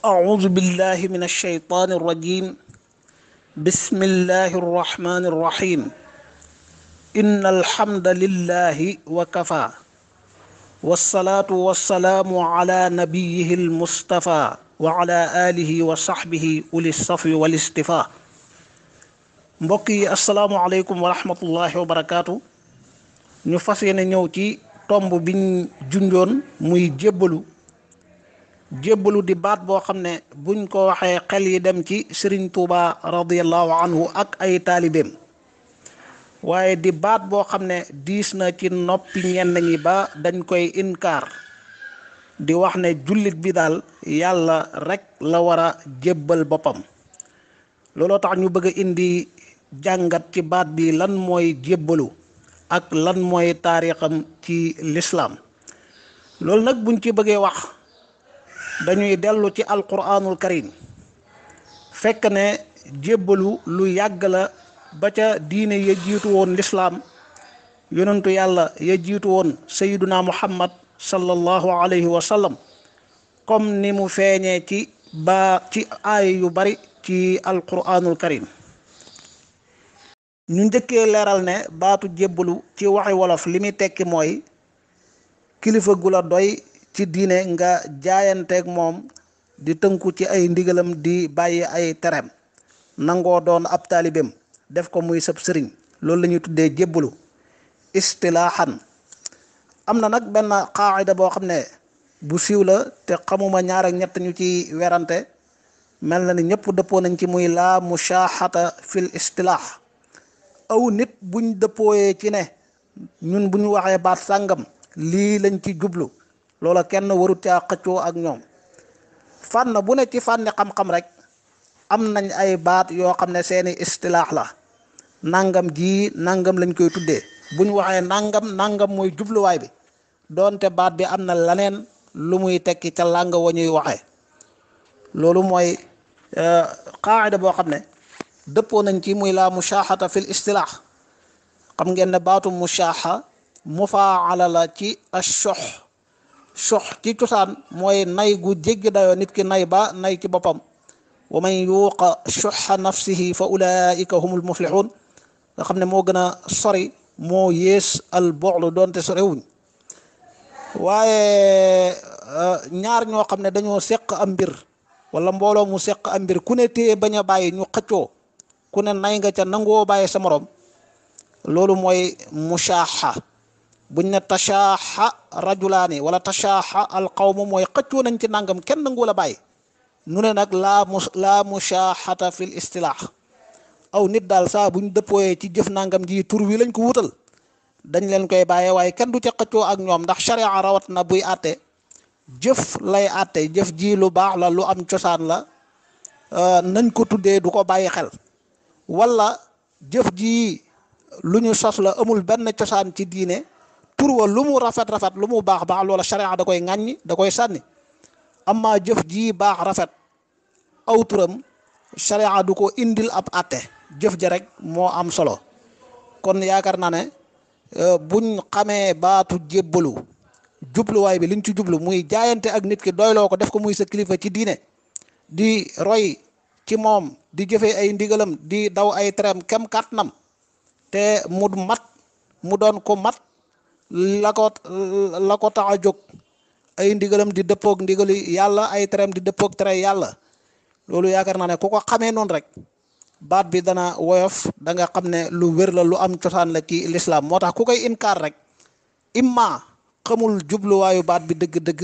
أعوذ بالله من الشيطان الرجيم. بسم الله الرحمن الرحيم. إن الحمد لله وكفى، والصلاة والسلام على نبيه المصطفى وعلى آله وصحبه أولي الصفو والاصطفاء. mbokk yi asalaamualeykum wa rahmatullahi wa barakaatu. ñu fas yéene ñëw ci tomb biñ junjoon muy jébbalu di baat boo xam ne buñ ko waxee xel yi dem ci Sëriñ Tuuba radiallahu anhu ak ay taalibeem, waaye di baat boo xam ne diis na ci noppi ñenn ñi ba dañ koy inkaar di wax ne jullit bi daal yàlla rekk la war a jébbal boppam. looloo tax ñu bëgg a indi jàngat ci baat bi lan mooy jébbalu ak lan mooy taarixam ci lislaam. loolu nag buñ ci bëggee wax dañuy dellu ci alquranul karim, fekk ne jébbalu lu yàgg la ba ca diine ya jiitu woon lislaam. yonentu yàlla ya jiitu woon sayyiduna muhammad sallallahu alayhi wa sallam, comme ni mu feeñee ci aaya yu bari ci alquranul karim. ñu njëkkee leeral ne baatu jébbalu ci waxi wolof li muy tekki mooy kilifa gu la doy ci diine nga jaayanteeg moom di tënku ci ay ndigalam di bàyyi ay tereem, nangoo doon ab taalibeem def ko muy sab sëriñ. loolu la ñuy tuddee jébbalu istilaaxan. am na nag benn qaacida boo xam ne bu siiw la te xamuma ñaar ak ñett ñu ci werante, mel na ni ñëpp dëppoo nañ ci muy laa mushaaxata fil istilaax. aw nit buñ dëppooyee ci ne ñun bu ñu waxee baat sàngam lii lañ ci jublu, loola kenn warut caa xëccoo ak ñoom. fànn bu ne ci fànni xam-xam rek am nañ ay baat yoo xam ne seeni istilaax la. nangam ji nangam lañ koy tuddee, bu ñu waxee nangam mooy jubluwaay bi, doonte baat bi am na leneen lu muy tekki ca làng wa ñuy waxee. loolu mooy qaacida boo xam ne dëppoo nañ ci muy la mushaaxata fil istilaax. xam ngeen ne baatu mushaaxa mufaala la ci ashox. sox ci cosaan mooy nay gu jéggi dayoo, nit ki nay ba nay ci boppam. wa man yuuqa shuxa nafsihi fa ulaika humul muflixuun, nga xam ne moo gën a sori, moo yées al boxlu doonte sorewuñ. waaye ñaar ñoo xam ne dañoo seq am mbir wala mbooloo mu seq am mbir, ku ne téye bañ a bàyyi, ñu xëccoo, ku ne nay nga ca nangoo bàyyi sa morom, loolu mooy mushaaxa. buñ ne tashaaxa rajulaani wala tashaaxa al qawmu mooy xëccoo nañ ci nangam kenn nangu la bàyyi. nu ne nag laa mushaaxata fil istilaax. aw nit daal saa buñ dëppooyee ci jëf nangam ji tur wi lañ ko wutal, dañ leen koy bàyyee, waaye kenn du ca xëccoo ak ñoom, ndax sharia rawat na buy àtte jëf lay àtte. jëf ji lu baax la, lu am cosaan la, nañ ko tuddee du ko bàyyi xel. wala jëf ji lu ñu sos la, amul benn cosaan ci diine, tur wa lu mu rafet lu mu baax loola sharia da koy ŋàññi, da koy sànni. amma jëf ji baax rafet aw turam sharia du ko indil ab àtte, jëf ja rek moo am solo. kon yaakaar naa ne buñ xamee baatu jébbalu, jubluwaay bi liñ ci jublu muy jaayante ak nit ki, doyloo ko, def ko muy sa kilifa ci diine, di roy ci moom, di jëfee ay ndigalam, di daw ay tereem kem kàttanam, te mu doon ko mat la ko tax a jóg, ay ndigalam di dëppoog ndigali yàlla, ay tereem di dëppoog tere yàlla. loolu yaakaar naa ne ku ko xamee noonu rek baat bi dana woyof, da nga xam ne lu wér la, lu am cosaan la ci lislaam. moo tax ku koy inkaar rek imma xamul jubluwaayu baat bi dëgg-dëgg,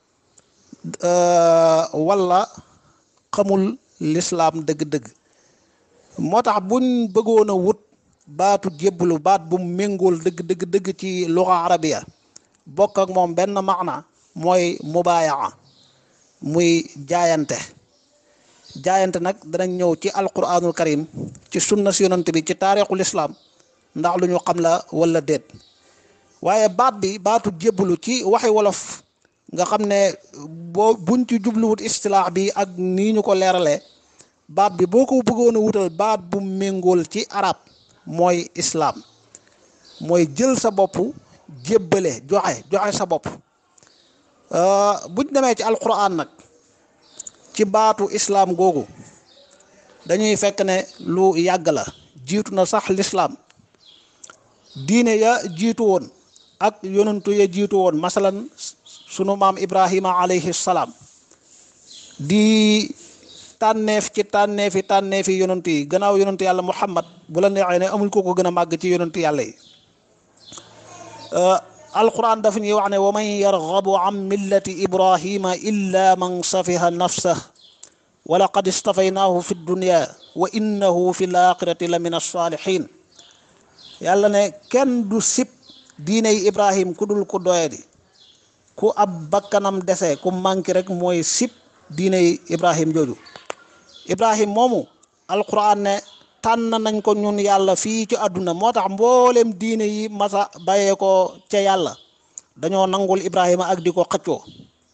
wala xamul lislaam dëgg-dëgg. moo tax buñ bëggoon a wut baatu jébbalu, baat bu méngool dëgg ci luxa arabiya, bokk ak moom benn maana, mooy mubaayaa, muy jaayante nag danañ ñëw ci alquranul karim, ci sunna si yonent bi, ci taarixul islam, ndax lu ñu xam la wala déet. waaye baatu jébbalu ci waxi wolof, nga xam ne buñ ci jubluwut istilaax bi ak nii ñu ko leeralee, baat bi boo ko bëggoon a wutal baat bu méngool ci arab, mooy islaam, mooy jël sa bopp jébbale, joxe sa bopp. buñ demee ci alquran nag ci baatu islaam googu dañuy fekk ne lu yàgg la, jiitu na sax lislaam. diine ya jiitu woon ak yonantu ya jiitu woon, masalan sunu maam Ibrahima alayhi salaam di tànneef ci tànneefi yonantu yi gannaaw yonantu yàlla Muhammad, bu la neexee ne amul ko gën a màgg ci yonantu yàlla yi. alquran dafa ñuy wax ne wa man yarghabu an millati ibrahima illa man safiha nafsah wa laqad istafaynaahu fi dunya wa innahu fi l-axirati la min as-salihin. yàlla ne kenn du sib diiney ibrahim ku dul ku doyadi, ku ab bakkanam dese, ku manqué rek mooy sib diiney ibrahim jooju. ibrahim moomu alquran ne tànn nañ ko ñun yàlla fii ci àdduna, moo tax mboolem diine yi masa bàyyee ko ca yàlla dañoo nangul ibrahima ak di ko xëccoo.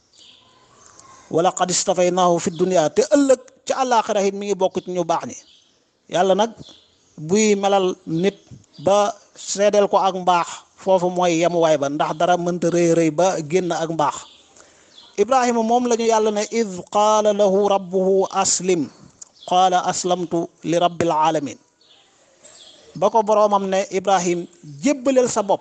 wala qad istafaynaahu fi dunya, te ëllëg ca àllaaxira it mi ngi bokk ci ñu baax ñi. yàlla nag buy melal nit ba seedeel ko ak mbaax, foofu mooy yemuwaay ba, ndax dara mënta rëy rëy ba génn ak mbaax. ibrahima moom la ñu yàlla ne id qaala lahu rabbuhu aslim qaala aslamtu li rabbil alamin. ba ko boroomam ne ibrahim jébbaleel sa bopp,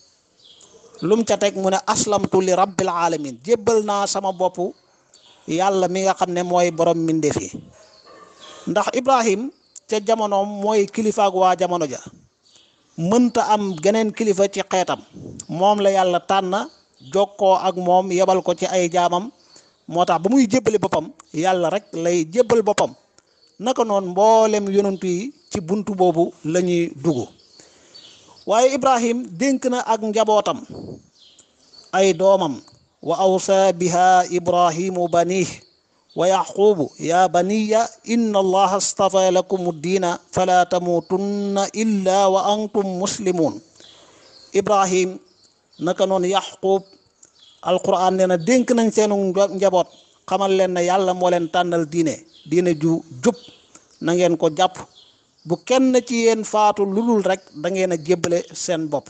lum ca teg mu ne aslamtu li rabbil alamin, jébbal naa sama bopp yàlla mi nga xam ne mooy borom mbindeef yi. ndax ibrahim ca jamonoom mooy kilifaak waa jamono ja, mënta am geneen kilifa ci xeetam, moom la yàlla tànn jokkoo ak moom, yebal ko ci ay jaamam. moo tax ba muy jébbali boppam yàlla rek lay jébbal boppam. naka noonu mboolem yonantu yi ci buntu boobu la ñuy dugg. waaye ibrahim dénk na ak njabootam, ay doomam, wa awsa biha ibrahimu banih wa yaqubu ya baniya inna allaha astafa lakum diina fala tamutunna illa wa antum muslimun. ibrahim naka noonu yaqub, alquran nee na dénk nañ seenu njaboot, xamal leen ne yàlla moo leen tànnal diine ju jub, na ngeen ko jàpp, bu kenn ci yéen faatu lulul rek da ngeen a jébbale seen bopp.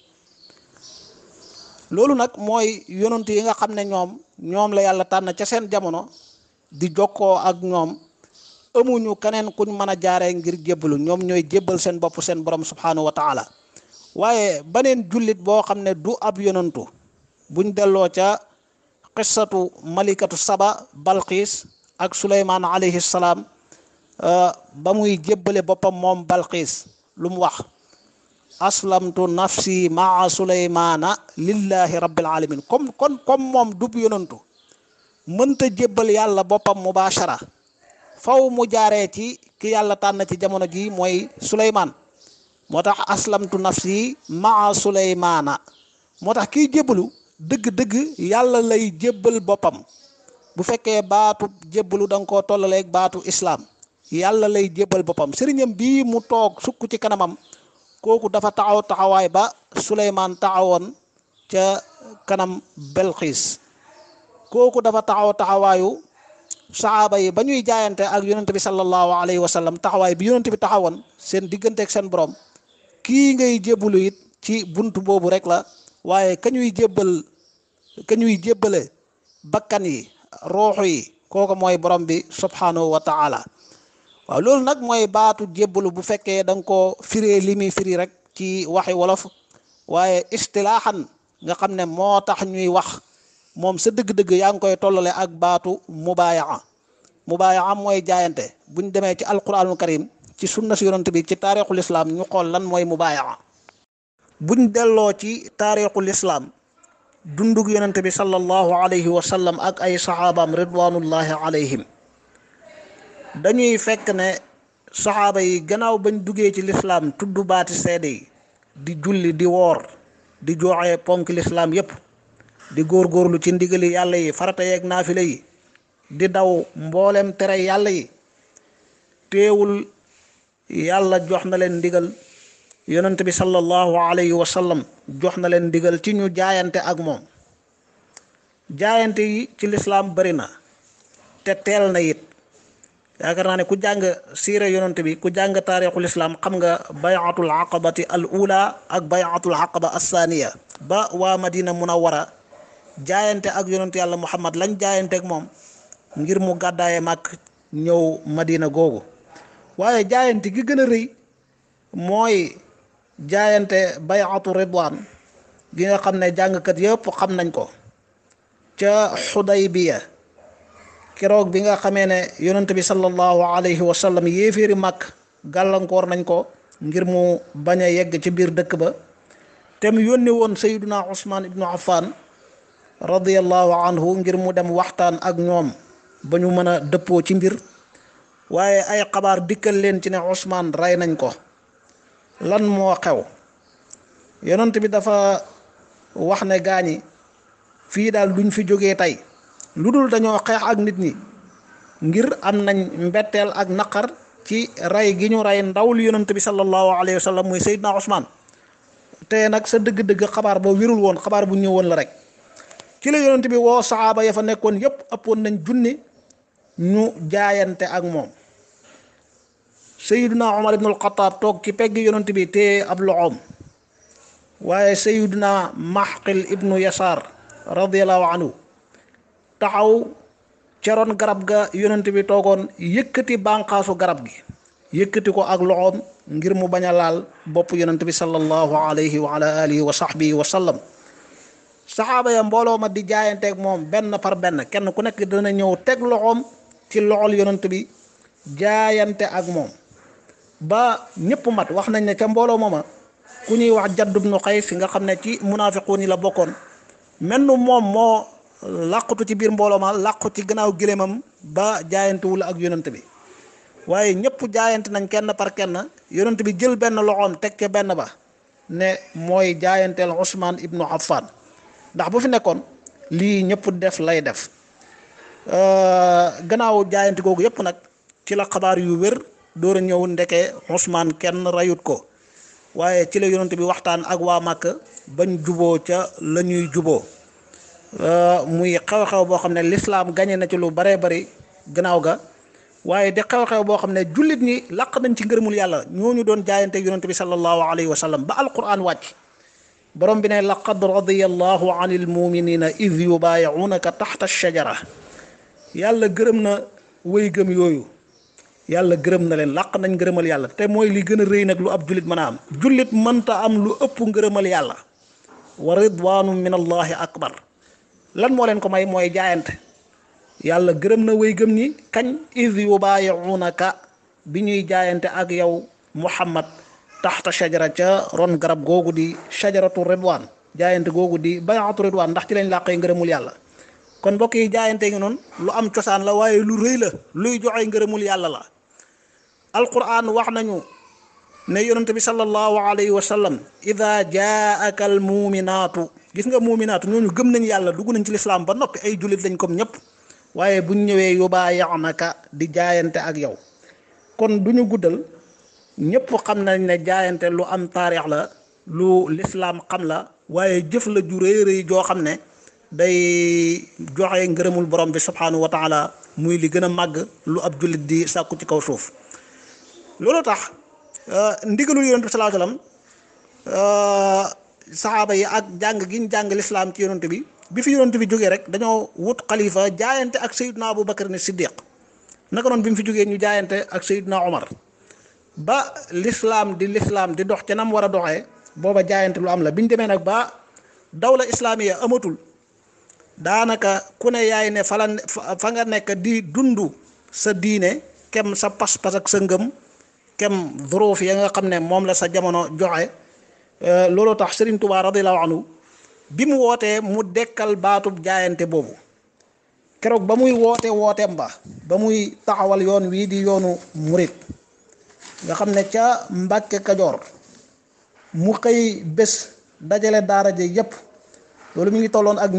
loolu nag mooy yonent yi nga xam ne ñoom la yàlla tànn ca seen jamono di jokkoo ak ñoom, amuñu keneen kuñ mën a jaaree ngir jébbalu, ñoom ñooy jébbal seen bopp seen borom subhanahu wa taala. waaye baneen jullit boo xam ne du ab yonantu, buñ delloo ca qissatu malikatu saba balqiis ak suleymaan alayhi salaam, ba muy jébbale boppam moom balqiis lu mu wax, aslamtu nafsi maa suleymaana lillahi rabbil alamin. comme moom dub yonantu, mënta jébbal yàlla boppam mubashara, faw mu jaaree ci ki yàlla tànn ci jamono ji mooy suleymaan. moo tax aslamtu nafsi maa suleymaana, moo tax kiy jébbalu dëgg-dëgg yàlla lay jébbal boppam. bu fekkee baatu jébbalu da nga koo tollaleeg baatu islaam, yàlla lay jébbal boppam. sëriñam bii mu toog sukk ci kanamam, kooku dafa taxawaay ba suleymaan taxawoon ca kanam belxiis. kooku dafa taxawaayu saxaaba yi ba ñuy jaayante ak yonent bi sallallahu alayhi wa sallam, taxawaay bi yonent bi taxawoon seen digganteeg seen borom. kii ngay jébbalu it ci buntu boobu rek la, waaye ka ñuy jébbale bakkan yi, ruuxu yi, kooku mooy borom bi subhanahu wa taala. waaw loolu nag mooy baatu jébbalu bu fekkee da nga koo firee li muy firi rek ci waxi wolof, waaye istilaaxan nga xam ne moo tax ñuy wax, moom sa dëgg-dëgg yaa ngi koy tollale ak baatu mubaayaa mooy jaayante. buñ demee ci alquranul karim, ci sunna si yonent bi, ci taarixul islam, ñu xool lan mooy mubaayaa. buñ delloo ci taarixul islam, dundug yonent bi sallallahu alayhi wa sallam ak ay saxaabaam ridwanullahi alayhim, dañuy fekk ne saxaaba yi gannaaw bañ duggee ci lislaam tudd baati seede yi, di julli, di woor, di joxe ponk lislaam yépp, di góorgóorlu ci ndigali yàlla yi, farata yeeg naafila yi, di daw mboolem tere yàlla yi, teewul yàlla jox na leen ndigal, yonent bi sallallahu alayhi wa sallam jox na leen ndigal ci ñu jaayante ak moom. jaayante yi ci lislaam bari na te teel na it. yaakaar naa ne ku jàng siira yonent bi, ku jàng taarixul islam, xam nga bayatul aqabati al ula ak bayatul aqaba assaniya, ba waa madina munawwara jaayante ak yonent yàlla muhammad lañ jaayante ak moom, ngir mu gàddaaye màkk ñëw madina googu. waaye jaayante gi gën a rëy mooy jaayante bay'atu ridwaan gi nga xam ne jàngkat yëpp xam nañ ko ca Xudaybiya, keroog bi nga xamee ne yonent bi sallallahu alayhi wa sallam yéeféeri màkk gàllankoor nañ ko ngir mu bañ a yegg ci biir dëkk ba, te mu yónni woon sayyiduna Usmaan ibnu Affan radiyallahu anhu ngir mu dem waxtaan ak ñoom ba ñu mën a dëppoo ci mbir. waaye ay xabaar dikkal leen ci ne Usmaan rey nañ ko. lan moo xew? yonent bi dafa wax ne gaañi fii daal duñ fi jógee tey lu dul dañoo xeex ak nit ñi ngir am nañ mbetteel ak naqar ci rey gi ñu rey ndaw li yonent bi sallallahu alayhi wa sallam muy Seydina Usmaan. te nag sa dëgg-dëgg xabaar ba wérul woon, xabaar bu ñëwoon la rek. ci la yonent bi woo saxaaba ya fa nekkoon yépp ëppoon nañ junni ñu jaayante ak moom. Seydina Umar ibnul Xattaab toog ci pegg yonent bi te ab loxoom, waaye Seydina Maxqil ibnu Yasaar radiyallahu anhu taxaw ca ron garab ga yonent bi toogoon, yëkkati bànqaasu garab gi, yëkkati ko ak loxoom ngir mu bañ a laal bopp yonent bi sallallahu alayhi wa ala alihi wa sahbihi wa sallam. saxaaba ya mbooloo ma di jaayanteeg moom benn par benn, kenn ku nekk dana ñëw teg loxoom ci loxol yonent bi jaayante ak moom ba ñëpp mat. wax nañ ne ca mbooloo mooma ku ñuy wax Jadd ibnu Qays nga xam ne ci munaafiquun yi la bokkoon, menn moom moo làqutu ci biir mbooloo ma, làqu ci gannaaw giléemam ba jaayantewul ak yonent bi. waaye ñëpp jaayante nañ kenn par kenn, yonent bi jël benn loxoom teg ca benn ba ne mooy jaayanteel Usmaan ibnu Affan, ndax bu fi nekkoon lii ñëpp def lay def. gannaaw jaayante googu yëpp nag ci la xabaar yu wér door a ñëw ndeke Usmaan kenn rayut ko, waaye ci la yonent bi waxtaan ak waa Màkka bañ juboo ca la ñuy juboo. muy xew-xew boo xam ne lislaam gañe na ci lu baree bari gannaaw ga, waaye di xew-xew boo xam ne jullit ñi laq nañ ci ngërëmul yàlla ñooñu doon jaayante yonent bi sallallahu alayhi wa sallam ba alquran wàcc. borom bi ne laqad radiyallahu anil muminina id yubaayi'unaka taxta shajara. yàlla gërëm na wéy gëm yooyu, yàlla gërëm na leen, laq nañ ngërëmal yàlla, te mooy li gën a rëy nag lu ab jullit mën a am. jullit mënta am lu ëpp ngërëmal yàlla. wa ridwaanu min allahi akbar. lan moo leen ko may? mooy jaayante. yàlla gërëm na wéy gëm ñi kañ? id yubaayi'unaka, bi ñuy jaayante ak yow Muhammad taxta shajara, ca ron garab googu di shajaratu ridwaan, jaayante googu di bay'atu ridwaan, ndax ci lañ làqee ngërëmul yàlla. kon mbokk yi jaayante ngi noonu lu am cosaan la, waaye lu rëy la, luy joxe ngërëmul yàlla la. alquran wax nañu ne yonent bi sallallahu alayhi wa sallam ida jaaka al muuminaatu, gis nga muuminaatu ñooñu gëm nañ yàlla, dugg nañ ci lislaam ba noppi, ay jullit lañ comme ñëpp, waaye buñ ñëwee yubaayi'unaka di jaayante ak yow. kon duñu guddal, ñëpp xam nañ ne jaayante lu am taarix la, lu lislaam xam la, waaye jëf la ju rëy rëy joo xam ne day joxe ngërëmul borom bi subhanahu wa taala, muy li gën a màgg lu ab jullit di sàkku ci kaw suuf. loolu tax ndigalul yonent bi sallallahu alayhi wasallam, saxaaba yi ak jàng gi ñu jàng lislaam ci yonent bi fi yonent bi jógee rek dañoo wut xalifa jaayante ak Seydina Abu Bakar ne Siddiq. naka noonu bi mu fi jógee ñu jaayante ak Seydina Omar ba lislaam di dox ca nam war a doxee. booba jaayante lu am la. biñ demee nag ba dawla islaamiya amatul, daanaka ku ne yaay ne fa nga nekk di dundu sa diine kem sa pas-pas ak sa ngëm, kem duruuf ya nga xam ne moom la sa jamono joxe. looloo tax Sëriñ Tuubaa radiyallahu anhu bi mu wootee mu dekkal baatub jaayante boobu. keroog ba muy wooteem ba muy taxawal yoon wii di yoonu murit, nga xam ne ca Mbàkke Kajoor mu xëy bés dajale daara ji yépp. loolu mi ngi tolloon ak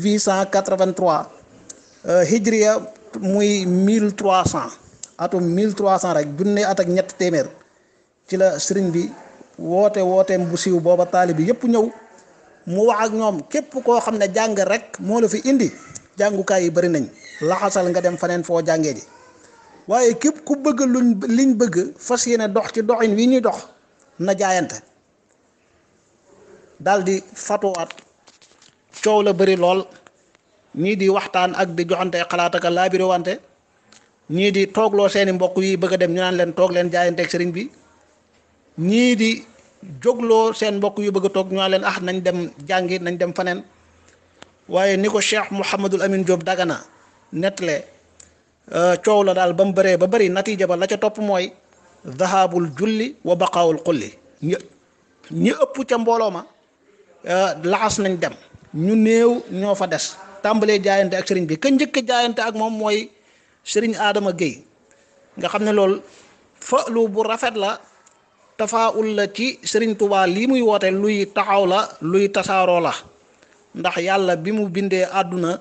1883 hijriya muy 1300, atum 1300 rek, junne at ak ñett téeméer, ci la sëriñ bi wooteem bu siiw booba taalibe bi yépp ñëw. mu wax ak ñoom képp koo xam ne jàng rek moo la fi indi, jàngukaay yi bari nañ, laxasal nga dem faneen foo jàngee ji. waaye képp ku bëgg liñ bëgg fas yéene dox ci doxin wi ñuy dox na jaayante. daldi fatuwaat, coow la bari lool, ñii di waxtaan ak di joxante xalaat ak laabire wante ñii di toogloo seeni mbokk yi bëgg a dem ñu naan leen toog leen jaayanteeg sëriñ bi ñii di jógloo seen mbokk yu bëgg a toog ñu naan leen nañ dem jàngi nañ dem faneen. waaye ni ko Cheikh Mouhamadul Amin Diop Dagana nettale coow la daal ba mu bëree ba bëri natiija ba la ca topp mooy dahabul julli wa baqaawul xulli ñi ëpp ca mbooloo ma laxas nañ dem ñu néew ñoo fa des tàmbalee jaayante ak sëriñ bi ka njëkk jaayante ak moom mooy sëriñ Adama Guèye nga xam ne loolu fa'lu bu rafet la tafaawul la ci sëriñ Tuubaa lii muy woote luy taxaw la luy tasaaroo la ndax yàlla bi mu bindee àdduna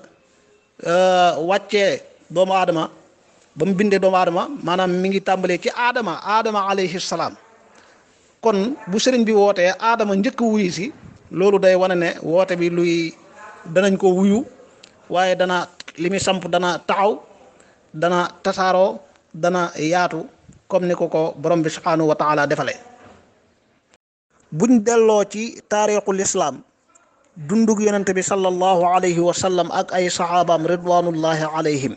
wàccee doomu aadama ba mu bindee doomu aadama maanaam mi ngi tàmbalee ci aadama alayhi salaam kon bu sëriñ bi wootee aadama njëkk wuyu si loolu day wane ne woote bi luy danañ ko wuyu waaye dana li muy samp dana taxaw dana tasaaroo dana yaatu comme ni ko borom bi subhanahu wa taala defale buñ delloo ci taarixul islaam dundug yonente bi sallallahu alayhi wa sallam ak ay saxaabaam ridwanullahi alayhim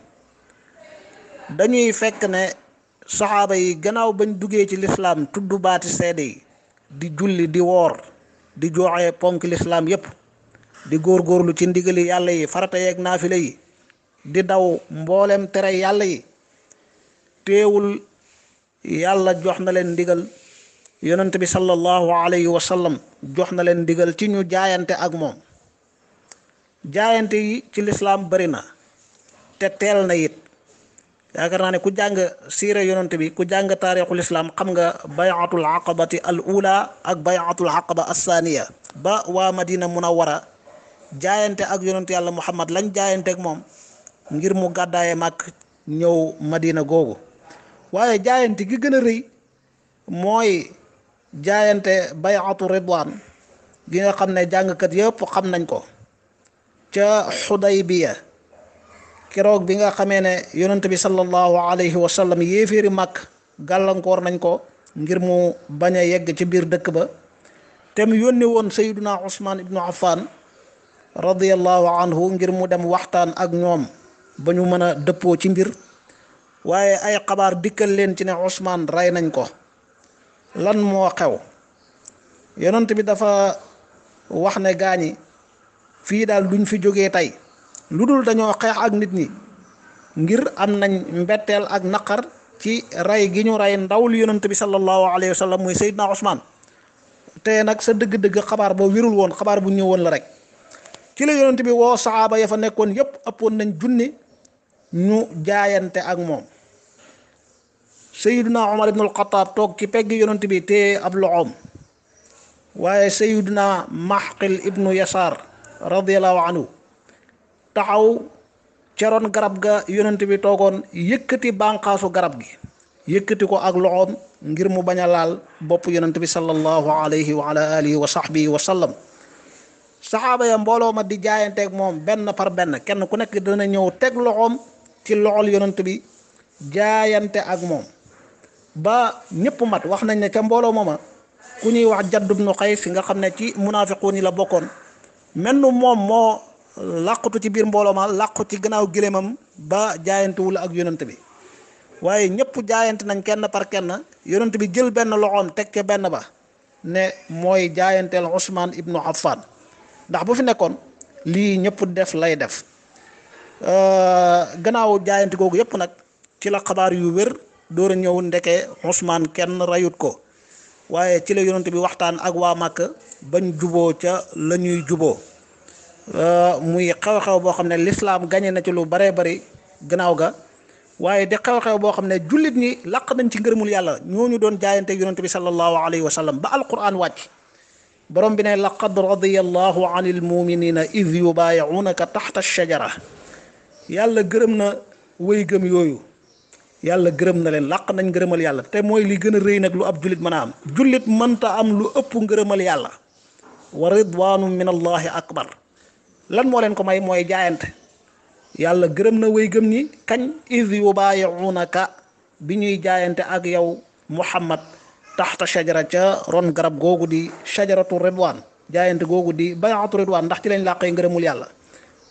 dañuy fekk ne saxaaba yi gannaaw bañ duggee ci lislaam tudd baati seede yi di julli di woor di joxe ponk lislaam yépp di góorgóorlu ci ndigali yàlla yi farata yeeg naafila yi di daw mboolem tere yàlla yi teewul yàlla jox na leen ndigal yonent bi sallallahu alayhi wa sallam jox na leen ndigal ci ñu jaayante ak moom jaayante yi ci lislaam bari na te teel na it yaakaar naa ne ku jàng siira yonent bi ku jàng taarixul islaam xam nga bayatul aqabati al ula ak bayatul aqaba assaniya ba waa madina munawwara jaayante ak yonent yàlla muhammad lañ jaayante ak moom ngir mu gàddaaye màkk ñëw madina googu waaye jaayante gi gën a rëy mooy jaayante bayatu ridwaan gi nga xam ne jàngkat yëpp xam nañ ko ca Xudaybiya keroog bi nga xamee ne yonent bi sallallahu alayhi wa sallam yéeféeri màkk gàllankoor nañ ko ngir mu bañ a yegg ci biir dëkk ba te mu yónni woon sayyiduna Usmaan ibnu Affan radiyallahu anhu ngir mu dem waxtaan ak ñoom ba ñu mën a dëppoo ci mbir waaye ay xabaar dikkal leen ci ne Usmaan rey nañ ko lan moo xew yonent bi dafa wax ne gaañi fii daal duñ fi jógee tey lu dul dañoo xeex ak nit ñi ngir am nañ mbetteel ak naqar ci rey gi ñu rey ndawul yonent bi sallallahu alayhi wa sallam muy Seydina Usmaan te nag sa dëgg-dëgg xabaar ba wérul woon xabaar bu ñëwoon la rek ci la yonent bi woo saxaaba ya fa nekkoon yépp ëppoon nañ junni ñu jaayante ak moom Seydina Umar ibnul Xataab toog ci pegg yonent bi te ab loxoom waaye Seydina Maxqil ibnu Yasaar radiyallahu anhu taxaw ceroon garab ga yonent bi toogoon yëkkati bànqaasu garab gi yëkkati ko ak loxoom ngir mu bañ a laal bopp yonent bi sallallahu alayhi wa ala alihi wa sahbihi wa sallam saxaaba ya mbooloo ma di jaayanteeg moom benn par benn kenn ku nekk dana ñëw teg loxoom ci loxol yonent bi jaayante ak moom ba ñëpp mat wax nañ ne ca mbooloo mooma ku ñuy wax Jadd ibnu Qays nga xam ne ci munaafiquun yi la bokkoon menn moom moo làqutu ci biir mbooloo ma làqu ci gannaaw giléemam ba jaayantewul ak yonent bi waaye ñëpp jaayante nañ kenn par kenn yonent bi jël benn loxoom teg ca benn ba ne mooy jaayanteel Usmaan ibnu Affan ndax bu fi nekkoon lii ñëpp def lay def gannaaw jaayante googu yëpp nag ci la xabaar yu wér door a ñëw ndeke Usmaan kenn rayut ko waaye ci la yonent bi waxtaan ak waa Màkk bañ juboo ca la ñuy juboo muy xew-xew boo xam ne lislaam gañe na ci lu baree bari gannaaw ga waaye di xew-xew boo xam ne jullit ñi laq nañ ci ngërëmul yàlla ñooñu doon jaayante yonent bi sallallahu alayhi wa sallam ba alquran wàcc borom bi ne laqad radiyallahu anil muminina id yubayi'unaka taxta shajara yàlla gërëm na wéy gëm yooyu yàlla gërëm na leen laq nañ ngërëmal yàlla te mooy li gën a rëy nag lu ab jullit mën a am jullit mënta am lu ëpp ngërëmal yàlla wa ridwaanu min allahi akbar lan moo leen ko may mooy jaayante yàlla gërëm na wéy gëm ñi kañ id yubayi'unaka bi ñuy jaayante ak yow muhammad taxta shajara ca ron garab googu di shajaratu ridwaan jaayante googu di bayatu ridwaan ndax ci lañ làqee ngërëmul yàlla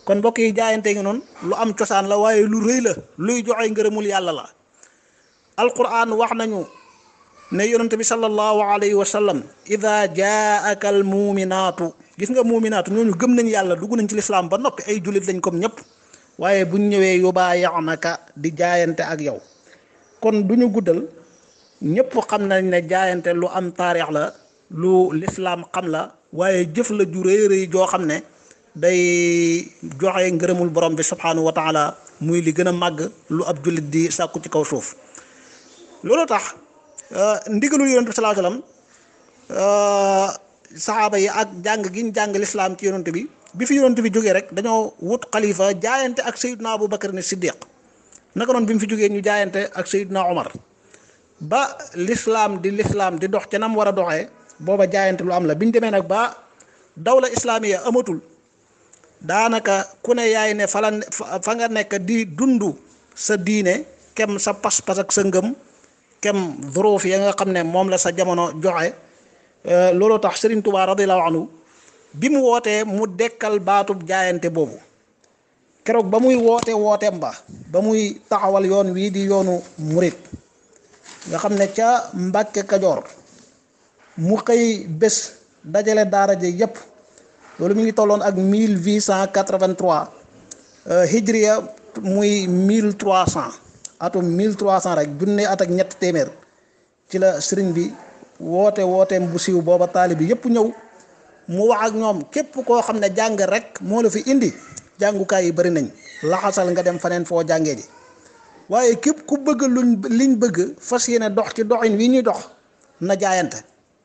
kon mbokk yi jaayante ngi noonu lu am cosaan la waaye lu rëy la luy joxe ngërëmul yàlla la. alquran wax nañu ne yonent bi sallallahu alayhi wa sallam ida jaaka al muuminaatu gis nga muuminaatu ñooñu gëm nañ yàlla dugg nañ ci lislaam ba noppi ay jullit lañ comme ñëpp waaye buñ ñëwee yubaayi'naka di jaayante ak yow kon duñu guddal ñëpp xam nañ ne jaayante lu am taarix la lu lislaam xam la waaye jëf la ju rëy rëy joo xam ne day joxe ngërëmul borom bi subhanahu wa taala muy li gën a màgg lu ab jullit di sàkku ci kaw suuf. loolu tax ndigalul yonent bi sallallahu alayhi wasallam saxaaba yi ak jàng gi ñu jàng lislaam ci yonent bi fi yonent bi jógee rek dañoo wut xalifa jaayante ak Seydina Abu Bakar ne Siddiq naka noonu bi mu fi jógee ñu jaayante ak Seydina Omar ba lislaam di dox ca nam war a doxee booba jaayante lu am la bi ñu demee nag ba dawla islaamiya amatul daanaka ku ne yaay ne fa nga nekk di dundu sa diine kem sa pas-pas ak sa ngëm kem zuruuf ya nga xam ne moom la sa jamono joxe loolu tax Serigne Touba radiyallahu anhu bi mu wootee mu dekkal baatub jaayante boobu keroog ba muy wooteem ba muy taxawal yoon wii di yoonu murit nga xam ne ca Mbàkke Kajoor mu xëy bés dajale daara ji yépp loolu mi ngi tolloon ak 1883 hijriya muy 1300 atum 1300 rek junne at ak ñett téeméer ci la sëriñ bi wooteem bu siiw booba taalibe bi yépp ñëw mu wax ak ñoom képp koo xam ne jàng rek moo la fi indi jàngukaay yi bari nañ laxasal nga dem faneen foo jàngee ji waaye képp ku bëgg liñ bëgg fas yéene dox ci doxin wi ñuy dox na jaayante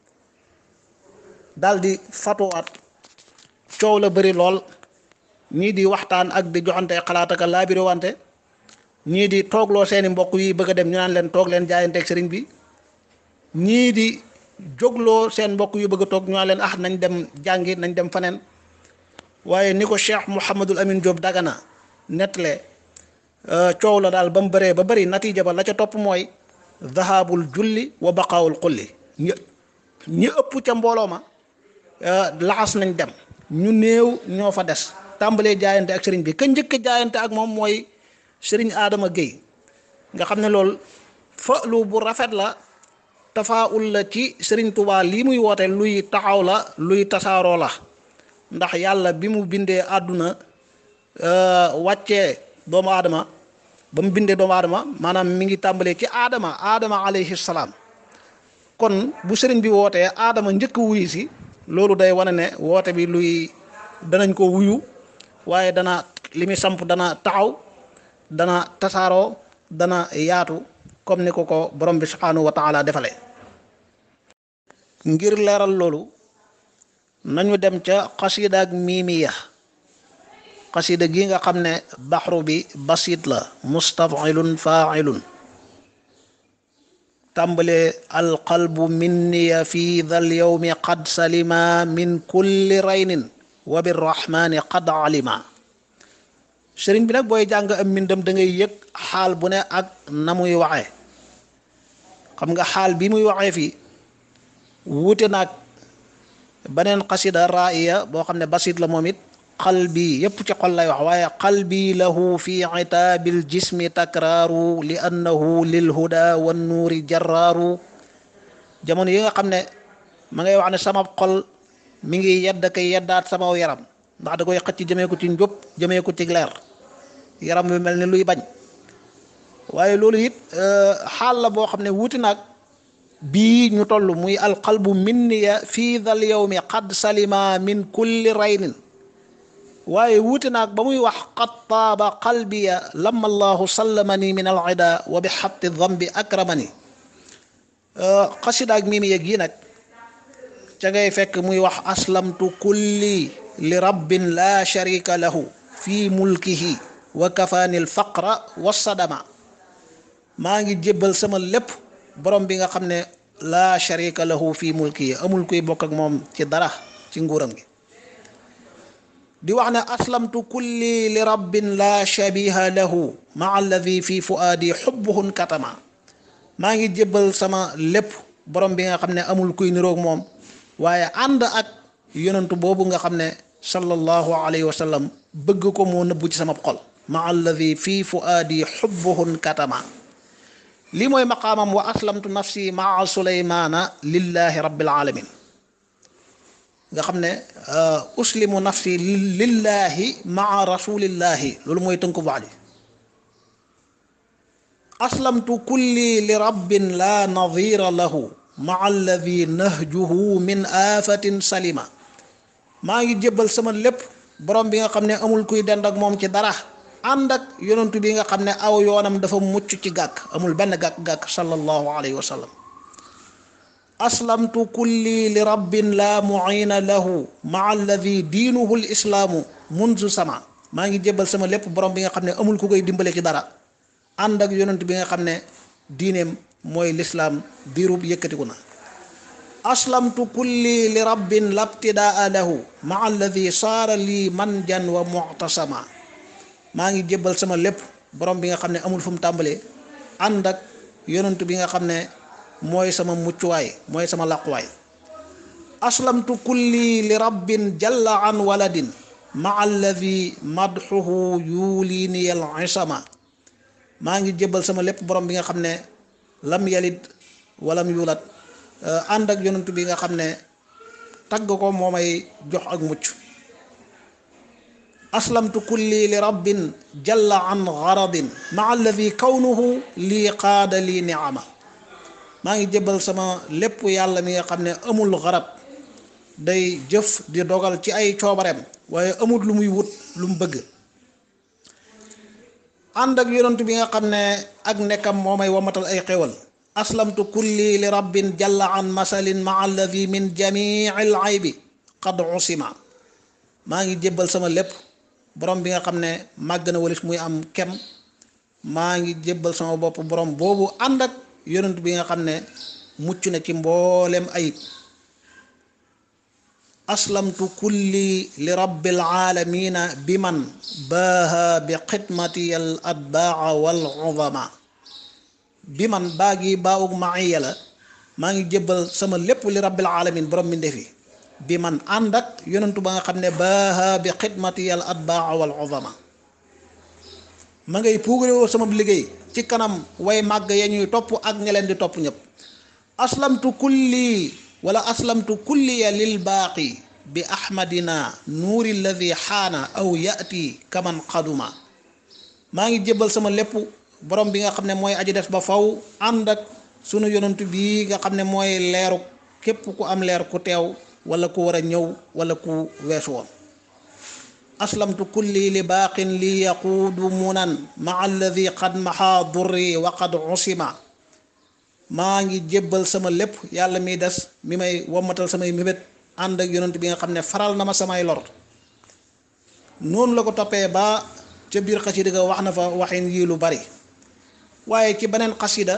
daldi fatuwaat coow la bari lool ñii di waxtaan ak di joxante xalaat ak laabiri wante ñii di toogloo seeni mbokk yi bëgg a dem ñu naan leen toog leen jaayanteeg sëriñ bi ñii di jógloo seen mbokk yu bëgg a toog ñu naan leen nañ dem jàngi nañ dem faneen waaye ni ko Cheikh Mouhamadul Amin Diop Dagana nettale coow la daal ba mu bëree ba bëri natiija ba la ca topp mooy dhahabul julli wa baqaawul xulli ñi ëpp ca mbooloo ma laxas nañ dem ñu néew ñoo fa des tàmbalee jaayante ak sëriñ bi ka njëkk jaayante ak moom mooy sëriñ Adama Guèye nga xam ne loolu lu bu rafet la tafaawul la ci sëriñ Touba lii muy woote luy taxaw la luy tasaaroo la ndax yàlla bi mu bindee àdduna wàccee doomu aadama ba mu bindee doomu aadama maanaam mi ngi tàmbalee ci aadama alayhi salaam kon bu sëriñ bi wootee aadama njëkk wuyu si loolu day wane ne woote bi danañ ko wuyu waaye dana li muy samp dana taxaw dana tasaaroo dana yaatu comme ni ko borom bi subhanahu wa taala defale ngir leeral loolu nañu dem ca xasida ak miimiya xasida gi nga xam ne baxru bi basit la mustafilun failun tàmbalee alqalbu minniya fi dhal yawmi qad salima min kulli raynin wa birrahmani qad alima sëriñ bi nag booy jàng am mbindam da ngay yëg xaal bu ne ak na muy waxee xam nga xaal bi muy waxee fii wuute naag beneen xasida raaya boo xam ne basit la moom it qalbi yépp ci xol lay wax waaye qalbi lahu fi itaabil jismi takraaru li annahu lil huda wan nuuri jarraaru jamono yi nga xam ne ma ngay wax ne sama xol mi ngi yeddaat sama yaram ndax da koy xëcc jëmee ko ci njub jëmee ko ci leer yaram bi mel ni luy bañ waaye loolu it xaal la boo xam ne wuuti naag bii ñu toll muy alqalbu minniya fii dhal yawmi qad salima min kulli raynin waaye wuuti naag ba muy wax qad taaba qalbiya lamma allahu sallamani min alida wa bi xatti dambi akramani xasidaag miimiya gii nag ca ngay fekk muy wax aslamtu kulli li rabbin la sharika lahu fi mulkihi wa kafaani alfaqra wassadama maa ngi jébbal sama lépp borom bi nga xam ne la sharika lahu fi mulkihi amul kuy bokk ak moom ci dara ci nguuram gi di wax ne aslamtu kulli li rabbin la shabiha lahu maa alladi fi fuaadi xubbuhun katama maa ngi jébbal sama lépp borom bi nga xam ne amul kuy niroog moom waaye ànd ak yonantu boobu nga xam ne sallallahu alayhi wa sallam bëgg ko moo nëbbu ci sama xol ma alladi fii fuaadi xubbuhun katama lii mooy maqaamam wa aslamtu nafsi maa suleymaana lillahi rabbil alamin nga xam ne uslimu nafsi lillahi maa rasulillahi loolu mooy tënku wax ji aslamtu kulli li rabbin la nadira lahu maa alladi nahjuhu min aafatin salima maa ngi jébbal sama lépp borom bi nga xam ne amul kuy dend ak moom ci dara ànd ak yonentu bi nga xam ne aw yoonam dafa mucc ci gàkk amul benn gàkk-gàkk sallallahu alayhi wa sallam aslamtu kulli li rabbin la muina lahu maa alladi diinuhu l islaamu munzu sama maa ngi jébbal sama lépp borom bi nga xam ne amul ku koy dimbale ci dara ànd ak yonent bi nga xam ne diineem mooy lislaam diirub yëkkatiku na aslamtu kulli li rabbin labtidaa lahu maa alladi saara lii manjan wa mu'tasama maa ngi jébbal sama lépp borom bi nga xam ne amul fu mu tàmbalee ànd ak yonent bi nga xam ne mooy sama muccuwaay mooy sama làquwaay aslamtu kulli li rabbin jalla an waladin maa alladi madxuhu yuliniyal isama maa ngi jébbal sama lépp borom bi nga xam ne lam yalid walam yulat ànd ak yonent bi nga xam ne tagg ko moo may jox ak mucc aslamtu kulli li rabbin jalla an garadin maa alladi kawnuhu lii qaada lii niama maa ngi jébbal sama lépp yàlla mi nga xam ne amul garab day jëf di dogal ci ay coobareem waaye amul lu muy wut lu mu bëgg ànd ak yonent bi nga xam ne ak nekkam moo may wamatal ay xéwal aslamtu kulli li rabbin jalla an masalin maa alladi min jamii al aybi qad usima maa ngi jébbal sama lépp borom bi nga xam ne màgg na walis muy am kem maa ngi jébbal sama bopp borom boobu ànd ak yonent bi nga xam ne mucc na ci mboolem ayib aslamtu kulli li rabbil aalamiina bi man baaha bi xidmati al atbaa wal uzama bi man baagi baawug maaya la maa ngi jébbal sama lépp li rabbil alamin borom mi ndefi bi man ànd ak yonentu ba nga xam ne baaha bi xidmati al atbaa wal uzama ma ngay puugarewoo sama liggéey ci kanam way màgg ya ñuy topp ak ña leen di topp ñëpp aslamtu kulli wala aslamtu kulliya lil baaqi bi ahmadina nuuri alladi xaana aw yati kaman qaduma maa ngi jébbal sama lépp borom bi nga xam ne mooy aji des ba faw ànd ak sunu yonent bii nga xam ne mooy leeru képp ku am leer ku teew wala ku war a ñëw wala ku weesu woon aslamtu kulli li baaqin li yaquudu munan maa alladi qad maxaa durri wa qad usima maa ngi jébbal sama lépp yàlla miy des mi may wommatal samay mébét ànd ak yonent bi nga xam ne faral na ma samay lor noonu la ko toppee ba ca biir xasida ga wax na fa waxin yii lu bari waaye ci beneen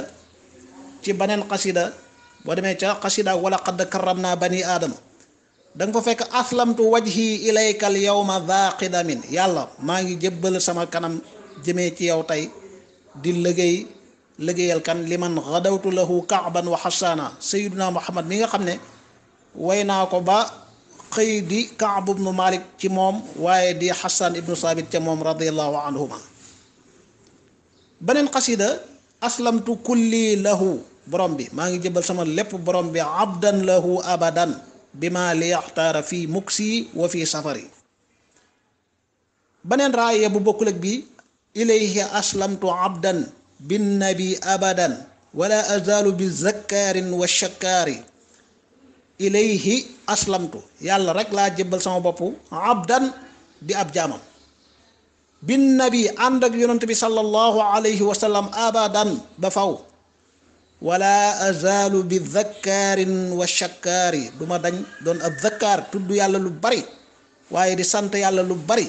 xasida boo demee ca xasida wala qad karramna bani aadama da nga fa fekk aslamtu wajhi ilaykal yawma dha qidamin yàlla maa ngi jébbal sama kanam jëmee ci yow tey di liggéeyal kan liman gadawtu lahu kaaban wa xasaana sayyiduna muhammad mi nga xam ne way naa ko ba xëy di kaab ibnu malik ci moom waaye di xasaan ibnu saabit ca moom radiallahu anhuma beneen xasida aslamtu kulli lahu borom bi maa ngi jëbal sama lépp borom bi abdan lahu abadan bi ma li yaxtaara fii muksi wa fii safari beneen raaya bu bokkul ak bi ilayhi aslamtu abdan bin nabi abadan wala azalu bi zakkaarin wa shakkaari ilayhi aslamtu yàlla rek laa jébbal sama bopp abdan di ab jaamam bin nabi ànd ak yonent bi sallallahu alayhi wa sallam abadan ba faw wala azalu bi zakkaarin wa shakkaari du ma dañ doon ab zakkaar tudd yàlla lu bari waaye di sant yàlla lu bari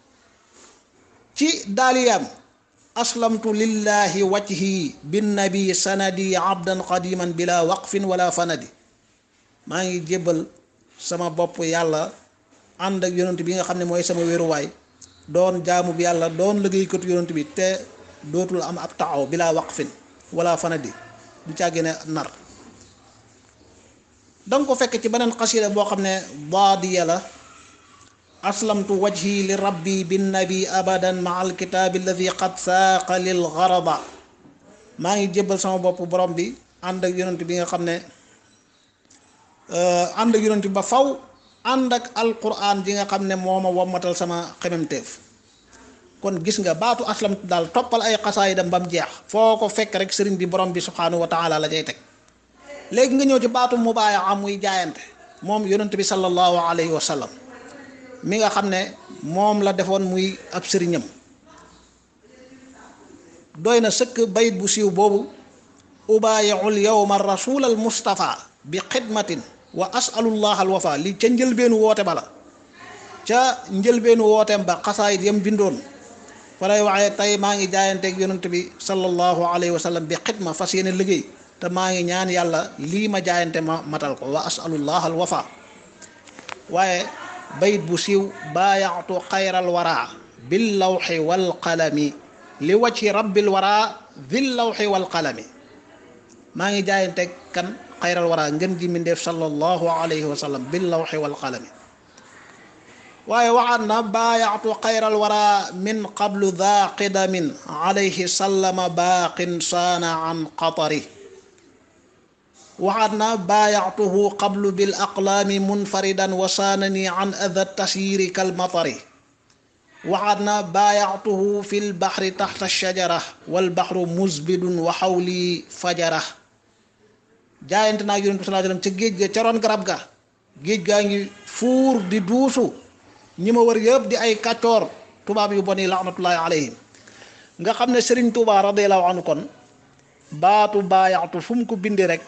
ci daaliyaam aslamtu lillahi wajhi bin nabi sanadi abdan qadiman bila waqfin wala fanadi maa ngi jébbal sama bopp yàlla ànd ak yonent bi nga xam ne mooy sama wéruwaay doon jaamu bi yàlla doon liggéeykatu yonent bi te dootul am ab taxaw bila waqfin wala fanadi du càggee ne nar danga ko fekk ci beneen xasida boo xam ne baadiya la aslamtu wajhi li rabbi bin nabi abadan ma al kitaabi alladi qad saaqa lil garada maa ngi jébbal sama bopp borom bi ànd ak yonent bi nga xam ne ànd ak yonent bi ba faw ànd ak alquran ji nga xam ne moo ma wommatal sama xememteef. kon gis nga baatu aslamtu daal toppal ay xasaayidam ba mu jeex foo ko fekk rek sëriñ bi borom bi subhanahu wa taala la cay teg. léegi nga ñëw ci baatu mubaayaa muy jaayante moom yonent bi sallallahu alayhi wa sallam mi nga xam ne moom la defoon muy ab sëriñam doy na sëkk bayit bu siiw boobu ubaayiul yawma rasul al mustafa bi xidmatin wa asalullah al wafa li ca njëlbeenu woote ba la ca njëlbeenu wooteem ba xasaayit yam bindoon fa lay waxee tey maa ngi jaayanteeg yonent bi sallallahu alayhi wa sallam bi xidma fas yéene liggéey te maa ngi ñaan yàlla lii ma jaayante ma matal ko wa asalullah al wafa waaye bayit bu siiw baayaatu xayral wara bil lawxi wal qalami li wajhi rabbil wara bil lawxi wal qalami maa ngi jaayanteeg kan xayral wara ngën ji mindeef sallallahu alayhi wa sallam bil lawxi wal qalami waaye waxaat na baayaatu xayral wara min qablu daa qidamin alayhi sallama baaqin saana an qatari waxaat na baayaatuhu qablu bil aqlaami munfaridan wa saanani an adha tasyiiri kal matari waxaat na baayaatuhu fil baxri taxta shajara wal baxru musbidun wa xawli fajara jaayante naa yonent bi sallallahu alayhi wasallam ca géej ga ca roon garab ga géej gaa ngi fuur di duusu ñi ma wër yëpp di ay kàccoor tubaab yu bon yi laxnatullaahi alayhim nga xam ne Sëriñ Tuubaa radiyallaahu anhu kon baatu baayaatu fu mu ko bindee rek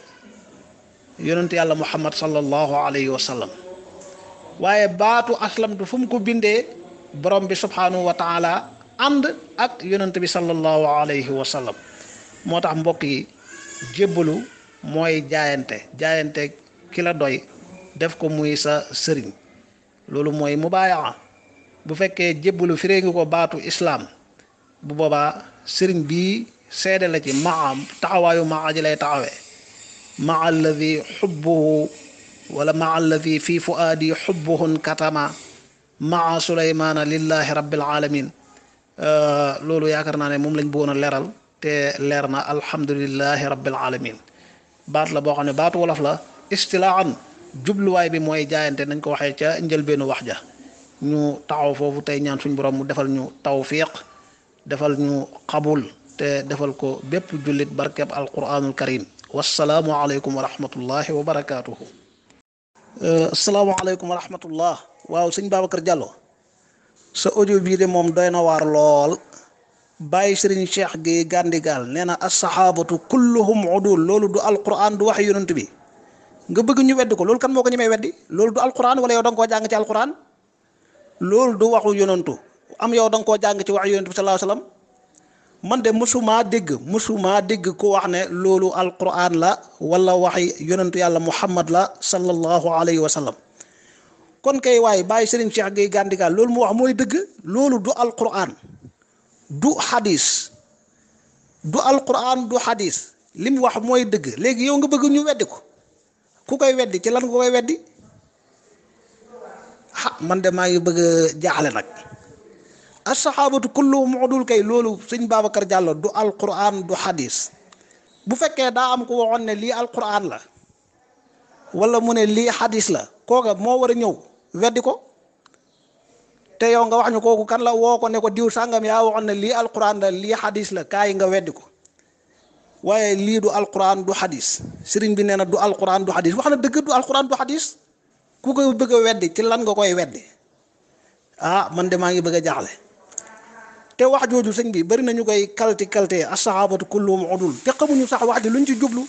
yonent yàlla muhammad sallallahu alayhi wa sallam waaye baatu aslamtu fu mu ko bindee borom bi subhanahu wa taala ànd ak yonent bi sallallahu alayhi wa sallam moo tax mbokk yi jébbalu mooy jaayante ki la doy def ko muy sa sëriñ loolu mooy mubaayaa bu fekkee jébbalu firee ngi ko baatu islaam bu boobaa sëriñ bii seede la ci maam taxawaayu maa ji lay taxawee maa alladi xubbuhu wala maa alladi fi fuaadi xubbuhun katama maa suleymaana lillahi rabbil alamin loolu yaakaar naa ne moom lañ bëggoon a leeral te leer na alhamdulillahi rabbil alamin baat la boo xam ne baatu wolof la istilaahan jubluwaay bi mooy jaayante nañ ko waxee ca njëlbeenu wax ja ñu taxaw foofu tey ñaan suñ borom mu defal ñu tawfiq defal ñu qabul te defal ko bépp jullit barkeb alquranul karim wassalaamu aleykum wa rahmatullahi wa barakaatuhu. assalaamu aleykum wa rahmatullah. waaw sëñ Babacar Diallo sa audio bii de moom doy na waar lool bàyyi sëriñ Cheikh gi Gandigal nee na assahabatu kulluhum udul loolu du alquran du waxi yonent bi nga bëgg ñu weddi ko loolu kan moo ko ñemee weddi loolu du alquran wala yow da nga koo jàng ci alquran loolu du waxu yonantu am yow da nga koo jàng ci waxu yonantu bi sallallahu alayhi wasallam man de mësumaa dégg ko wax ne loolu alquran la wala waxi yonantu yàlla muhammad la sallallahu alayhi wa sallam kon kay waaye bàyyi Serigne Cheikh Gueye Gandigal loolu mu wax mooy dëgg loolu du alquran du hadis du alquran du hadis li mu wax mooy dëgg léegi yow nga bëgg ñu weddi ko ku koy weddi ci lan nga koy weddi man de maa ngi bëgg a jaaxle nag assahabatu kulluhum udul kay loolu sëñ Babacar Diallo du alquran du hadis bu fekkee daa am ko waxoon ne lii alquran la wala mu ne lii hadis la kooka moo war a ñëw weddi ko te yow nga wax ñu kooku kan la woo ko ne ko diw sàngam yaa waxoon ne lii alquran la lii hadis la kaay nga weddi ko waaye lii du alquran du hadis sëriñ bi nee na du alquran du hadis wax na dëgg du alquran du hadis ku koy bëgg a weddi ci lan nga koy weddi man de maa ngi bëgg a jaaxle te wax jooju sëñ bi bari nañu koy kalte assahabatu kulluhum udul te xamuñu sax wax ji luñ ci jublu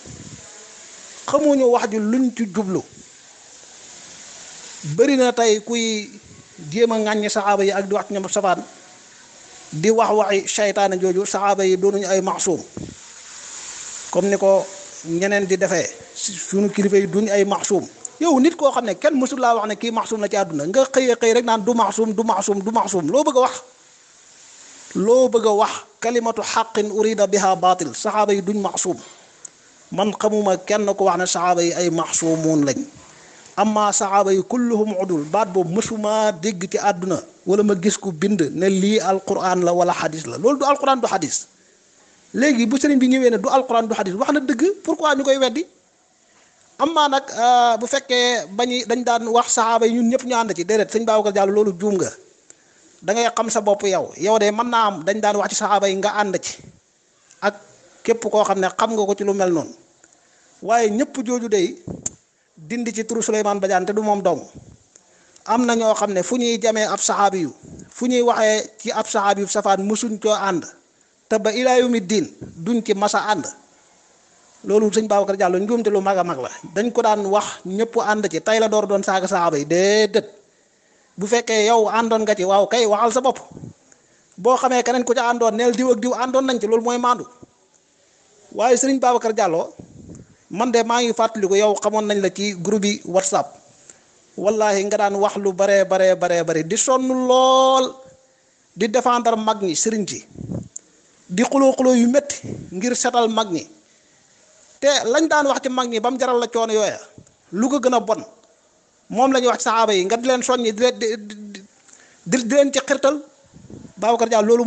bari na tey kuy jéem a ŋàññi saxaaba yi ak di wax ci ñoom safaan di wax waxi seytaane jooju saxaaba yi doonuñu ay maasum comme ni ko ñeneen di defee suñu kilifa yi duñ ay maasum yow nit koo xam ne kenn mësul laa wax ne kii maasum la ci àdduna nga xëy rek naan du maasum loo bëgg a wax kalimatu xaqin urida biha baatil saxaaba yi duñ maasum man xamuma kenn ko wax ne saxaaba yi ay maasumoon lañ amma saxaaba yi kulluhum udul baat boobu mësuma dégg ci àdduna wala ma gis ku bind ne lii alquran la wala xadis la loolu du alquran du xadis. léegi bu sëriñ bi ñëwee ne du alquran du xadis wax na dëgg pourquoi ñu koy weddi. amma nag bu fekkee dañ daan wax saxaaba yi ñun ñëpp ñu ànd ci déedéet sëñ Babacar Diallo loolu juum nga da ngay xam sa bopp yow de mën naa am dañ daan wax ci saxaaba yi nga ànd ci ak képp koo xam ne xam nga ko ci lu mel noonu waaye ñëpp jooju de dindi ci turu Souleymane Badiane te du moom dong am na ñoo xam ne fu ñuy jamee ab saxaabi yu fu ñuy waxee ci ab saxaabi yu safaan mësuñ coo ànd te ba ilaa yawmi diin duñ ci masa ànd. loolu sëñ Babacar Diallo njuumte lu mag a mag la dañ ko daan wax ñëpp ànd ci tey la door doon saaga saxaaba yi déedéet bu fekkee yow àndoon nga ci waaw kay waxal sa bopp boo xamee keneen ku ca àndoon neel diw ak diw àndoon nañ ci loolu mooy maandu waaye sëriñ Babacar Diallo man de maa ngi fàttaliku yow xamoon nañ la ci groupe yi WhatsApp wallahi nga daan wax lu bare di sonn lool di défendre mag ñi sëriñ ci di xuloo yu métti ngir setal mag ñi. te lañ daan wax ci mag ñi ba mu jaral la coono yooya lu ko gën a bon moom la ñuy wax ci saxaaba yi nga di leen soññi di leen ci xirtal Babacar Diallo loolu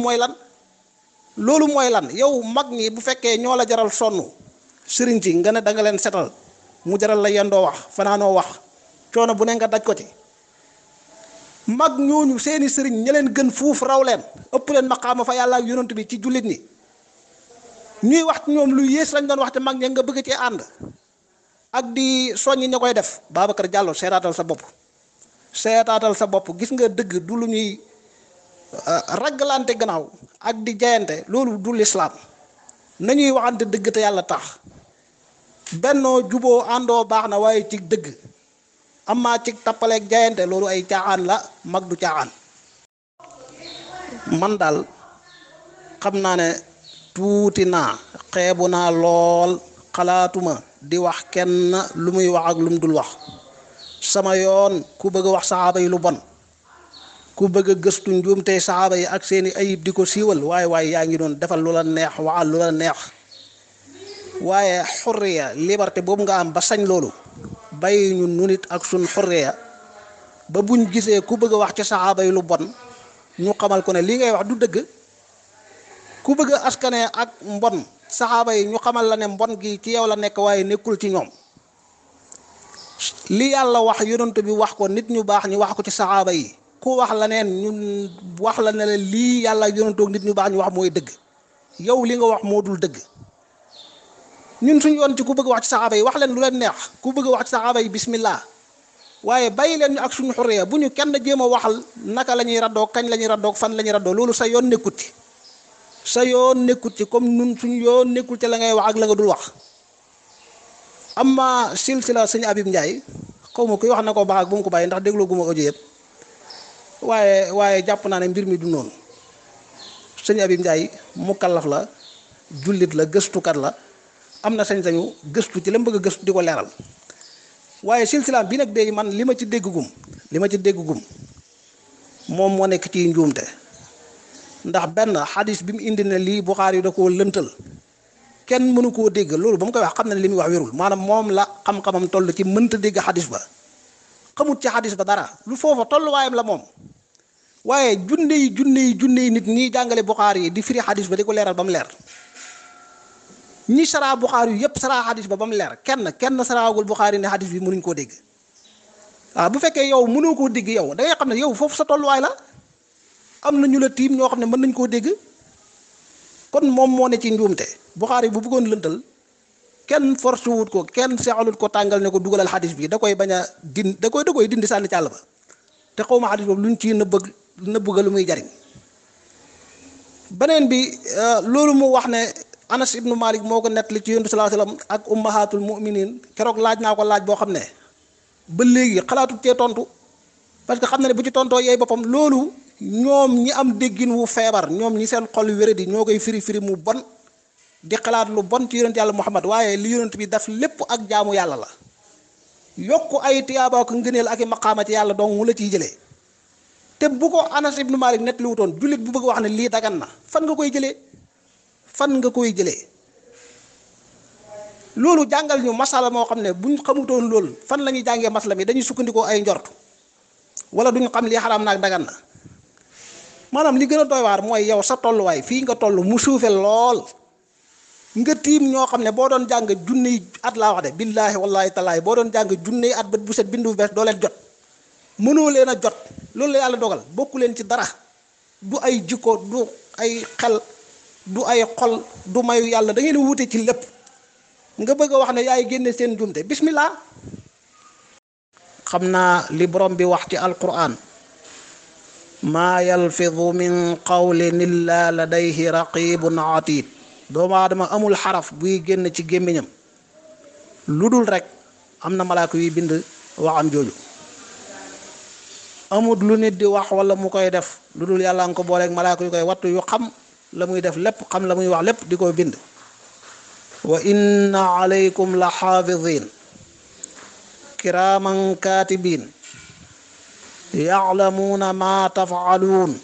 mooy lan yow mag ñi bu fekkee ñoo la jaral sonn sëriñ ci nga ne da nga leen setal mu jaral la yendoo wax fanaanoo wax coono bu ne nga daj ko ci mag ñooñu seeni sëriñ ña leen gën fuuf raw leen ëpp leen maqaama fa yàlla ak yonent bi ci jullit ñi ñuy wax ñoom lu yées lañ doon wax te mag ña nga bëgg cee ànd ak di soññi ña koy def Babacar Diallo seetaatal sa bopp gis nga dëgg du lu ñuy raggalante gannaaw ak di jayante loolu du lislaam nañuy waxante dëgg te yàlla tax bennoo juboo àndoo baax na waaye ci dëgg amaa ci tappaleeg jayante loolu ay caaxaan la mag du caaxaan. man daal xam naa ne tuuti naa xeebu naa lool xalaatuma di wax kenn lu muy wax ak lu mu dul wax sama yoon ku bëgg a wax saxaaba yi lu bon ku bëgg a gëstu njuumtey saxaaba yi ak seeni ayib di ko siiwal waaye yaa ngi doon defal lu la neex waxal lu la neex waaye xurriya liberté boobu nga am ba sañ loolu bàyyi ñu nu nit ak suñ xurriya ba buñ gisee ku bëgg a wax ci saxaaba yi lu bon ñu xamal ko ne lii ngay wax du dëgg. ku bëgg a askane ak mbon saxaaba yi ñu xamal la ne mbon gi ci yow la nekk waaye nekkul ci ñoom li yàlla wax yonent bi wax ko nit ñu baax ñu wax ko ci saxaaba yi ku wax la neen ñun wax la ne lii yàlla yonentoog nit ñu baax ñu wax mooy dëgg yow li nga wax moo dul dëgg ñun suñu yoon ci ku bëgg wax ci saxaaba yi wax leen lu leen neex ku bëgg wax ci saxaaba yi bismillah waaye bàyyi leen ñu ak suñu xurriya bu ñu kenn jéem a waxal naka la ñuy raddoo kañ la ñuy raddoo fan la ñuy raddoo loolu sa yoon nekkut ci sa yoon nekkul ci comme nun suñu yoon nekkul ci la ngay wax ak la nga dul wax amma silsila sëñ Habib Ndiaye xaw ma kuy wax na ko baax ak bu mu ko bàyyi ndax dégloo gu ma audio yëpp waaye jàpp naa ne mbir mi du noonu sëñ Habib Ndiaye mukallaf la jullit la gëstukat la am na sañ-sañu gëstu ci la mu bëgg a gëstu di ko leeral waaye silsilaam bi nag de man li ma ci dégg gum moom moo nekk ci njuumte ndax benn xadis bi mu indi ne lii Buxaari da koo lëntal kenn mënu koo dégg loolu ba mu koy wax xam na ne li muy wax wérul maanaam moom la xam-xamam toll ci mënta dégg xadis ba xamut ci xadis ba dara lu foofa tolluwaayam la moom waaye junne yi nit ñi jàngale Buxaari yi di firi xadis ba di ko leeral ba mu leer ñi saraa Buxaari yu yëpp saraa xadis ba mu leer kenn saraagul Buxaari ne xadis bi mënuñ koo dégg waaw bu fekkee yow mënoo koo dégg yow da ngay xam ne yow foofu sa tolluwaay la am na ñu la tiim ñoo xam ne mën nañ koo dégg kon moom moo ne ci njuumte Buxaari bu bëggoon lëntal kenn force wut ko kenn seexalut ko tàngal ne ko dugalal xadis bi da koy bañ a da koy dindi sànni càll ba te xaw ma xadis boobu luñ ci nëbb lu muy jariñ beneen bi loolu mu wax ne Anas ibnu Malik moo ko nettali ci Yonent sallallahu alayhi wasallam ak ummahatul muminin keroog laaj naa ko laaj boo xam ne ba léegi xalaatut cee tontu parce que xam na ne bu ci tontoo yeey boppam loolu ñoom ñi am déggin wu feebar ñoom ñi seen xol wéradi ñoo koy firi mu bon di xalaat lu bon ci yonent yàlla Muhammad waaye li yonent bi daf lépp ak jaamu yàlla la yokku ay tiyaaba ko ngëneel ak i maqaama ci yàlla donc mu la ciy jëlee te bu ko Anas ibnu Malik net li wutoon jullit bu bëgg wax ne lii dagan na fan nga koy jëlee loolu jàngal ñu masala moo xam ne buñ xamutoon loolu fan la ñuy jàngee masala mi dañuy sukkandikoo ay njort wala duñ xam li xaraam naag dagan na maanaam li gën a doy waar mooy yow sa tolluwaay fii nga toll mu suufe lool nga tiim ñoo xam ne boo doon jàng junniy at laa wax de billaahi wallaahi talaay boo doon jàng junniy at bët bu set bindu bees doo leen jot mënoo leen a jot loolu la yàlla dogal bokku leen ci dara du ay jikko du ay xel du ay xol du mayu yàlla da ngeen wuute ci lépp nga bëgg a wax ne yaay génne seen jumte bismillah. xam naa li borom bi wax ci alquran maa yalfidu min qawlin illa ladayhi raqibun atid doomu aadama amul xaraf buy génn ci gémmiñam lu dul rek am na malaaka yuy bind waxam jooju amut lu nit di wax wala mu koy def lu dul yàlla nga ko booleeg malaaka yu koy wattu yu xam la muy def lépp xam la muy wax lépp di ko bind wa inna alaykum la xaafidin kiraaman kaatibin ya'lamuuna ma taf'aluun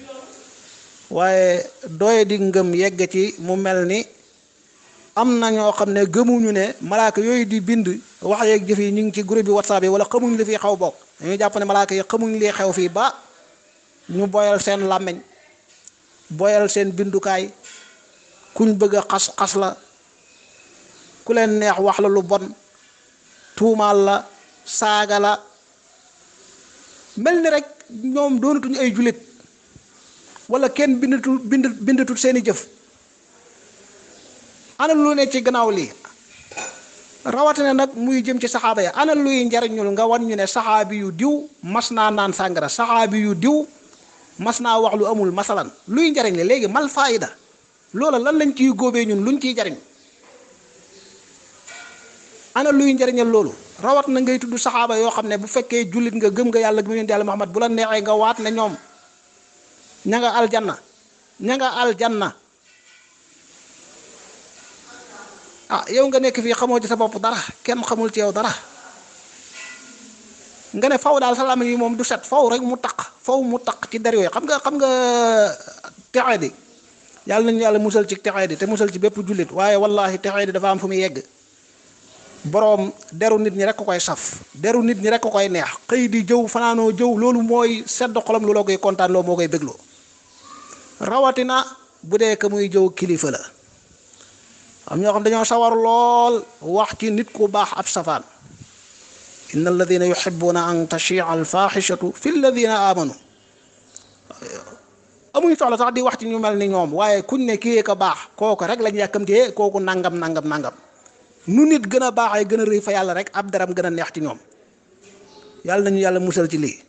waaye doye di ngëm yegg ci mu mel ni am na ñoo xam ne gëmuñu ne malaaka yooyu di bind wax yeeg jëf yi ñu ngi ci groupe bi whatsapp yi wala xamuñ li fi xaw bokk dañuy jàpp ne malaaka yi xamuñ li xew fii ba ñu boyal seen làmmiñ boyal seen bindukaay kuñ bëgg a xas la ku leen neex wax la lu bon tuumaal la saaga la mel ni rek ñoom doonatuñu ay jullit wala kenn bindatul seeni jëf ana lu ne ci gannaaw lii rawatina nag muy jëm ci saxaaba ya ana luy njariñul nga wan ñu ne saxaabi yu diw mas naa naan sàngara saxaabi yu diw mas naa wax lu amul masalan luy njariñ li léegi mal faayida loola lan lañ ciy góobee ñun luñ ciy jariñ ana luy njariñal loolu rawat na ngay tudd saxaaba yoo xam ne bu fekkee jullit nga gëm nga yàlla gëm yonent yàlla Muhammad bu la neexee nga waat ne ñoom ña nga aljanna ah yow nga nekk fii xamoo ci sa bopp dara kenn xamul ci yow dara nga ne faw daal salaam yi moom du set faw rek mu taq ci der yooyu xam nga texee di yàlla nañu yàlla musal ci texee di te musal ci bépp jullit waaye wallahi texee di dafa am fu muy yegg boroom deru nit ñi rek ko koy saf deru nit ñi rek ko koy neex xëy di jëw fanaanoo jëw loolu mooy sedd xolam looloo koy kontaan loo moo koy bégloo rawatina bu dee ka muy jëw kilifa la am ñoo xam dañoo sawar lool wax ci nit ku baax ab safaan inna alladina yuhibbuna an tashia alfaxishatu fi alladina amanu amuñ soxla sax di wax ci ñu mel ni ñoom waaye kuñ ne kii ka baax kooku rek lañ yàkkamtee kooku nangam nu nit gën a baaxee gën a rëy fa yàlla rek ab daram gën a neex ci ñoom yàlla nañu yàlla musal ci lii